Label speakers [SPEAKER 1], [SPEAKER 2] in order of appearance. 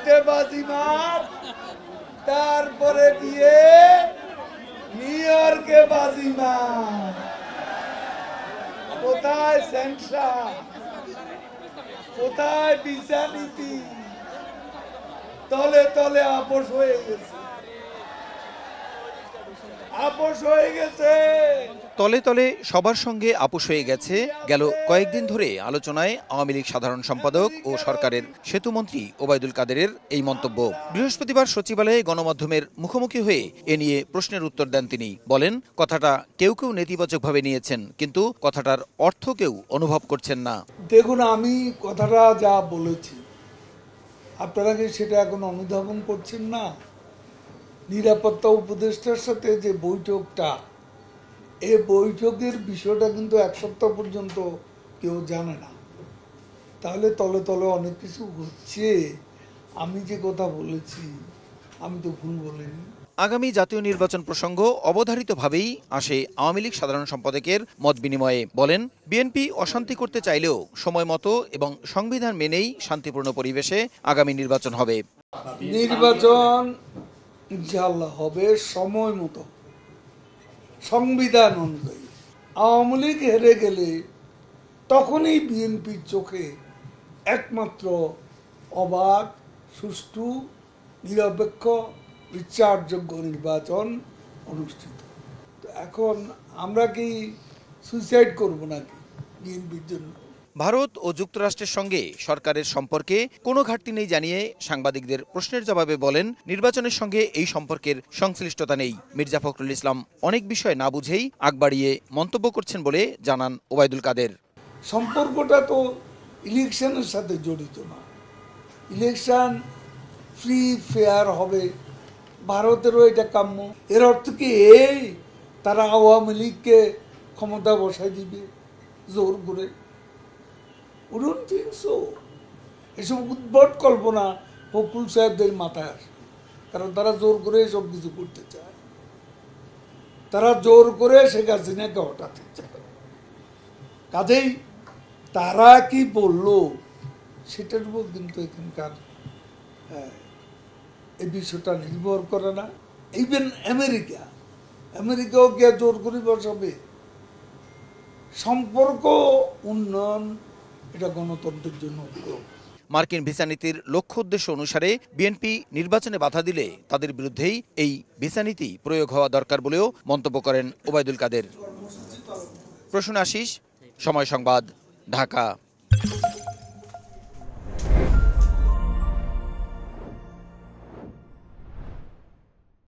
[SPEAKER 1] দিল্লিতে বাজিমার, তারপরে গিয়ে নিউ ইয়র্কে বাজিমার। কোথায় সেন্সার, কোথায় বিচার নীতি? তলে তলে আপোষ হয়ে গেছে, আপোষ হয়ে গেছে।
[SPEAKER 2] তলে তলে সবার সঙ্গে আপোষ হয়ে গেছে। গেল কয়েকদিন ধরে আলোচনায় আওয়ামী লীগ সাধারণ সম্পাদক ও সরকারের সেতুমন্ত্রী ওবায়দুল কাদেরের এই মন্তব্য। বৃহস্পতিবার সচিবালয়ে গণমাধ্যমের মুখোমুখি হয়ে এ নিয়ে প্রশ্নের উত্তর দেন তিনি। বলেন, কথাটা কেউ কেউ নেতিবাচকভাবে নিয়েছেন, কিন্তু কথাটার অর্থ কেউ অনুভব করছেন না।
[SPEAKER 1] দেখুন, আমি কথাটা যা বলেছি, আপনারা কি সেটা এখন অনুধাবন করছেন না? নিরাপত্তা উপদেষ্টার সাথে যে বৈঠকটা, এই বৈঠকের বিষয়টা কিন্তু এক সপ্তাহ পর্যন্ত কেউ জানে না। তাহলে তলে তলে অনেক কিছু হচ্ছে। আমি যে কথা বলেছি, আমি তো ভুল বলিনি।
[SPEAKER 2] আগামী জাতীয় নির্বাচন প্রসঙ্গ অবধারিতভাবেই আসে আওয়ামী লীগ সাধারণ সম্পাদকের মত বিনিময়ে। বলেন, বিএনপি অশান্তি করতে চাইলেও সময় মতো এবং সংবিধান মেনেই শান্তিপূর্ণ পরিবেশে আগামী নির্বাচন হবে।
[SPEAKER 1] নির্বাচন ইনশাআল্লাহ হবে সময় মতো, সংবিধান অনুযায়ী। আওয়ামী লীগ হেরে গেলে তখনই বিএনপির চোখে একমাত্র অবাধ, সুষ্ঠু, নিরপেক্ষ, বিচারযোগ্য নির্বাচন অনুষ্ঠিত। এখন আমরা কি সুইসাইড করব নাকি বিএনপির জন্য?
[SPEAKER 2] ভারত ও যুক্তরাষ্ট্রের সঙ্গে সরকারের সম্পর্কে কোনো ঘাটতি নেই জানিয়ে সাংবাদিকদের প্রশ্নের জবাবে বলেন, নির্বাচনের সঙ্গে এই সম্পর্কের সংশ্লিষ্টতা নেই। মির্জা ফখরুল ইসলাম অনেক বিষয় না বুঝেই আগ বাড়িয়ে মন্তব্য করছেন বলে জানান ওবায়দুল কাদের।
[SPEAKER 1] সম্পর্কটা তো ইলেকশনের সাথে জড়িত না। ইলেকশন ফ্রি ফেয়ার হবে, ভারতেরও এটা কাম্য। এর অর্থ কি এই তারা আওয়ামী লীগকে ক্ষমতা বসাই দিবে জোর করে? এসব উদ্ভট কল্পনা ফখরুল সাহেবদের মাথায় আসে, কারণ তারা জোর করে সব কিছু করতে চায়। তারা জোর করে শেখ হাসিনাকে হটাতে চায়। কাজেই তারা কি বললো সেটার উপর কিন্তু এখানকার এই বিষয়টা নির্ভর করে না। ইভেন আমেরিকাও গিয়ে জোর করে বসাবে? সম্পর্ক উন্নয়ন, এটা গণতন্ত্রের জন্য।
[SPEAKER 2] মার্কিন ভিসা নীতির লক্ষ্য উদ্দেশ্য অনুসারে বিএনপি নির্বাচনে বাধা দিলে তাদের বিরুদ্ধেই এই ভিসা নীতি প্রয়োগ হওয়া দরকার বলেও মন্তব্য করেন ওবায়দুল কাদের। প্রসূন আশিস, সময় সংবাদ, ঢাকা।